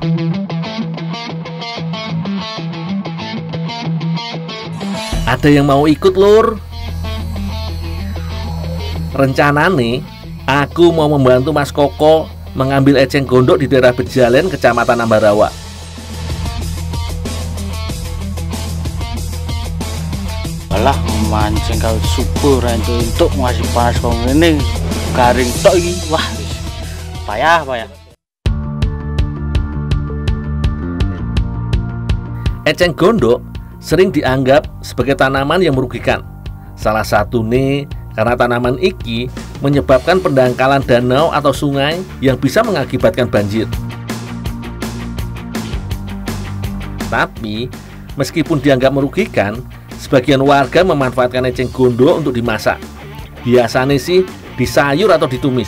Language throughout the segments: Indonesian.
Ada yang mau ikut, Lur? Rencana nih, aku mau membantu Mas Koko mengambil eceng gondok di daerah Bejalen, Kecamatan Ambarawa. Alah mancing kau subur untuk ngasih panas kau ini garing tok iki. Wah, payah. Eceng gondok sering dianggap sebagai tanaman yang merugikan. Salah satu nih karena tanaman iki menyebabkan pendangkalan danau atau sungai yang bisa mengakibatkan banjir. Tapi meskipun dianggap merugikan, sebagian warga memanfaatkan eceng gondok untuk dimasak. Biasanya sih disayur atau ditumis.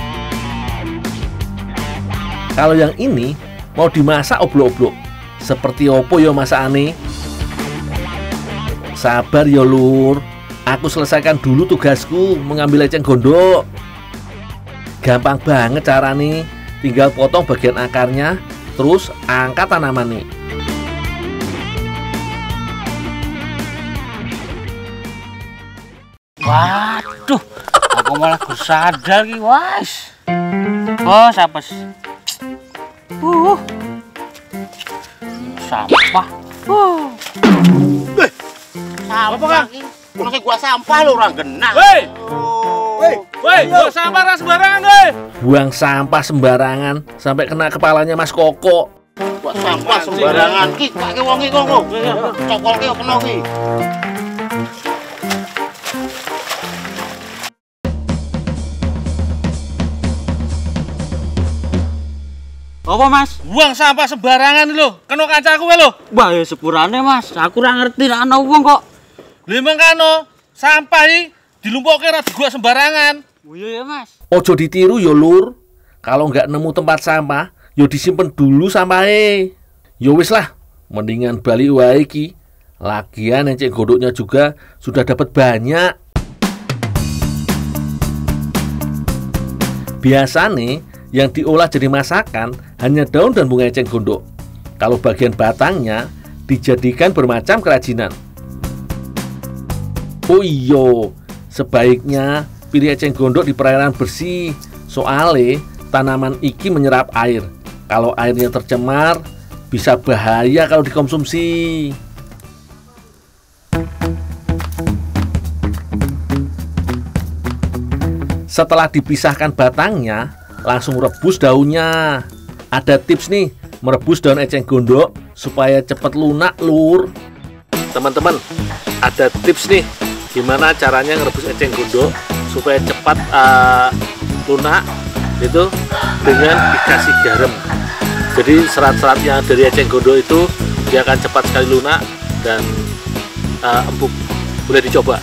Kalau yang ini mau dimasak oblok-oblok. Seperti opo yo masakane? Sabar ya, Lur. Aku selesaikan dulu tugasku mengambil eceng gondok. Gampang banget caranya. Tinggal potong bagian akarnya, terus angkat tanaman nih. Waduh, aku malah bersadar ki, wes. Bos, apes. Sampah. Apa Kang? Masih gua sampah lu orang genah. Woi, buang sampah sembarangan, woi. Buang sampah sembarangan sampai kena kepalanya Mas Koko. Buat sampah sembarangan ki, kake wong iki kok. Cokolke kena ki. Apa Mas? Buang sampah sembarangan lho, kena kancaku lho. Wah, ya sepurane Mas, aku ora ngerti nek ana wong kok. Lha mengkano, sampah iki dilumpuhke ora digua sembarangan. Oh iya ya Mas. Ojo ditiru ya, Lur. Kalau nggak nemu tempat sampah, yo disimpen dulu sampahe. Yo wis lah, mendingan balik wae iki. Lagian eceng gondoknya juga sudah dapat banyak. Biasanya yang diolah jadi masakan hanya daun dan bunga eceng gondok. Kalau bagian batangnya dijadikan bermacam kerajinan. Oh iya, sebaiknya pilih eceng gondok di perairan bersih. Soalnya tanaman iki menyerap air. Kalau airnya tercemar, bisa bahaya kalau dikonsumsi. Setelah dipisahkan batangnya, langsung rebus daunnya. Ada tips nih, merebus daun eceng gondok supaya cepat lunak, Lur. Teman-teman, ada tips nih, gimana caranya ngerebus eceng gondok supaya cepat lunak, itu dengan dikasih garam. Jadi serat-seratnya dari eceng gondok itu dia akan cepat sekali lunak dan empuk. Boleh dicoba.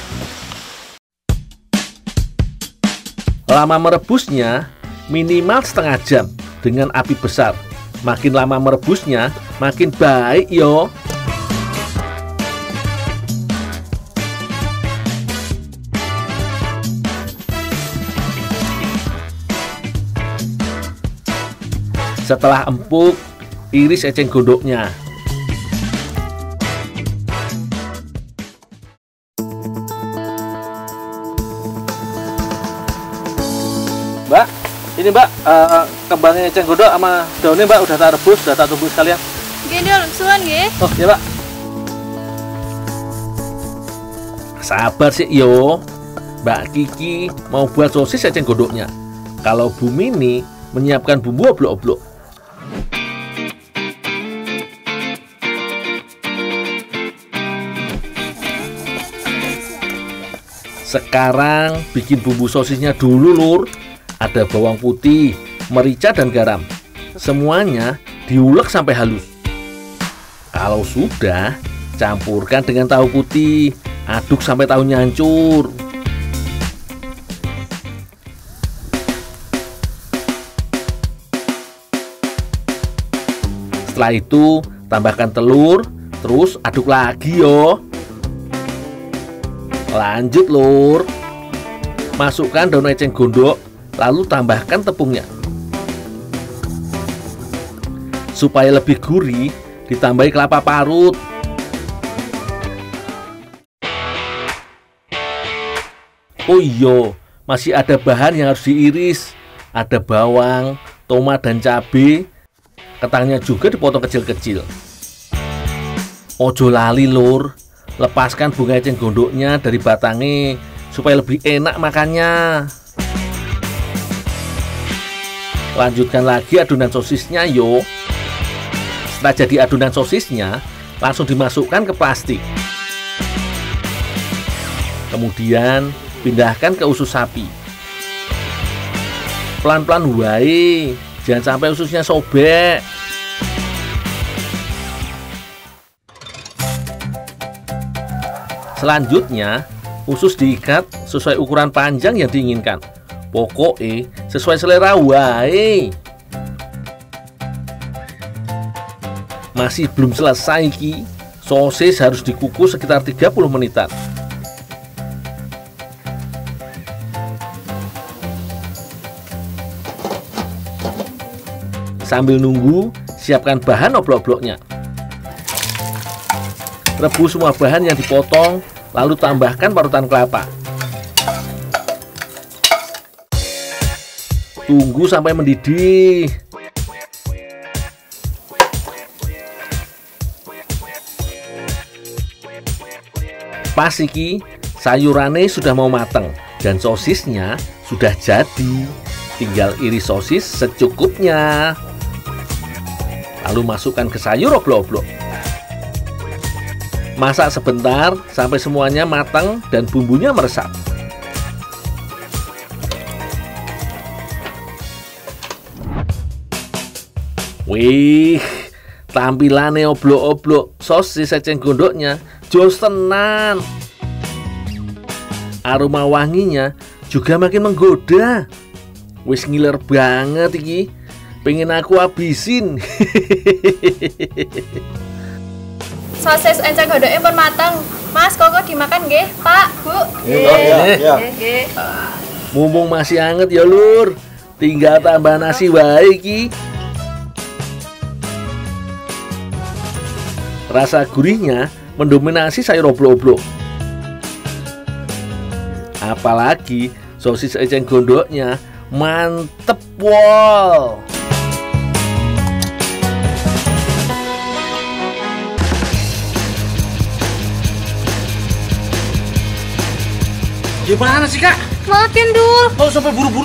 Lama merebusnya minimal setengah jam dengan api besar. Makin lama merebusnya, makin baik yo. Setelah empuk, iris eceng gondoknya. Mbak, ini Mbak, kembangnya eceng gondok sama daunnya Mbak udah tak rebus, udah tak tumbuk sekalian. Gini dong, suan nggih. Oh, ya Mbak. Sabar sih yo. Mbak Kiki mau buat sosis eceng gondoknya. Kalau Bu Mini menyiapkan bumbu oblok-oblok. Sekarang bikin bumbu sosisnya dulu, Lur. Ada bawang putih, merica dan garam. Semuanya diulek sampai halus. Kalau sudah, campurkan dengan tahu putih. Aduk sampai tahunya hancur. Setelah itu, tambahkan telur, terus aduk lagi yo. Lanjut, Lur. Masukkan daun eceng gondok, lalu tambahkan tepungnya. Supaya lebih gurih, ditambahi kelapa parut. Oh iya, masih ada bahan yang harus diiris. Ada bawang, tomat, dan cabai. Kentangnya juga dipotong kecil-kecil. Ojo lali lur, lepaskan bunga eceng gondoknya dari batangnya supaya lebih enak makannya. Lanjutkan lagi adonan sosisnya yo. Setelah jadi adonan sosisnya, langsung dimasukkan ke plastik. Kemudian pindahkan ke usus sapi. Pelan-pelan wae, jangan sampai ususnya sobek. Selanjutnya, usus diikat sesuai ukuran panjang yang diinginkan. Pokoknya sesuai selera wae. Masih belum selesai ki. Sosis harus dikukus sekitar 30 menitan. Sambil nunggu, siapkan bahan oblok-obloknya. Rebus semua bahan yang dipotong, lalu tambahkan parutan kelapa. Tunggu sampai mendidih. Pas iki, sayurannya sudah mau mateng dan sosisnya sudah jadi. Tinggal iris sosis secukupnya. Lalu masukkan ke sayur oblok-oblok. Masak sebentar sampai semuanya matang dan bumbunya meresap. Wih, tampilannya oblok-oblok sosis eceng gondoknya jos tenan. Aroma wanginya juga makin menggoda. Wis ngiler banget iki. Pengen aku habisin. Sosis eceng gondoknya pun mateng. Mas, kok dimakan nggih, Pak, Bu? Iya. Nggih. Mumpung masih anget ya lur. Tinggal tambah nasi wae iki. Rasa gurihnya mendominasi sayur oblok-oblok. Apalagi sosis eceng gondoknya mantep wol. Gimana sih kak? Makan dul. Kok sampai buru-buru